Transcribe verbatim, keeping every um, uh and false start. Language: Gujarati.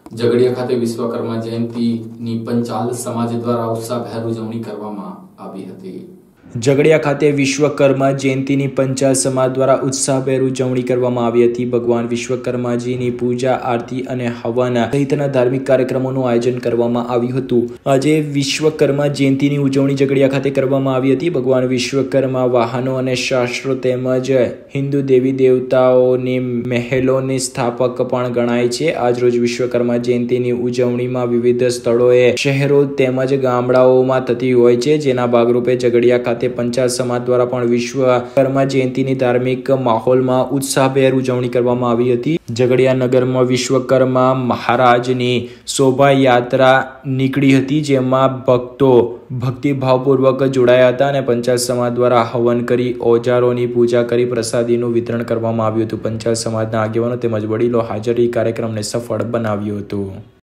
ઝઘડિયા ખાતે વિશ્વકર્મા જયંતિની પંચાલ સમાજ દ્વારા ઉત્સાહભેર ઉજવણી કરવામાં આવી હતી। ઝઘડિયા ખાતે વિશ્વકર્મા જયંતિની પંચાલ સમાજ દ્વારા ઉત્સાહભેર ઉજવણી કરવામાં આવી હતી। ભગવાન વિશ્વકર્માજીની પૂજા, આરતી અને હવન સહિતના ધાર્મિક કાર્યક્રમોનું આયોજન કરવામાં આવ્યું હતું। આજે વિશ્વકર્મા જયંતિની ઉજવણી ઝઘડિયા ખાતે કરવામાં આવી હતી। ભગવાન વિશ્વકર્મા વાહનો અને શાસ્ત્રો તેમજ હિન્દુ દેવી દેવતાઓની મહેલોની સ્થાપક પણ ગણાય છે। આજરોજ વિશ્વકર્મા જયંતિની ઉજવણીમાં વિવિધ સ્થળોએ શહેરો તેમજ ગામડાઓમાં થતી હોય છે, જેના ભાગરૂપે ઝઘડિયા ખાતે પંચાલ સમાજ દ્વારા પણ વિશ્વકર્મા જયંતિની ધાર્મિક માહોલમાં ઉત્સાહભેર ઉજવણી કરવામાં આવી હતી। ઝઘડિયા નગરમાં વિશ્વકર્મા મહારાજની શોભાયાત્રા નીકળી હતી, જેમાં ભક્તો ભક્તિભાવપૂર્વક જોડાયા હતા અને પંચાલ સમાજ દ્વારા હવન કરી ઓજારોની પૂજા કરી પ્રસાદીનું વિતરણ કરવામાં આવ્યું હતું। પંચાલ સમાજના આગેવાનો તેમજ વડીલો હાજર રહી કાર્યક્રમને સફળ બનાવ્યો હતો।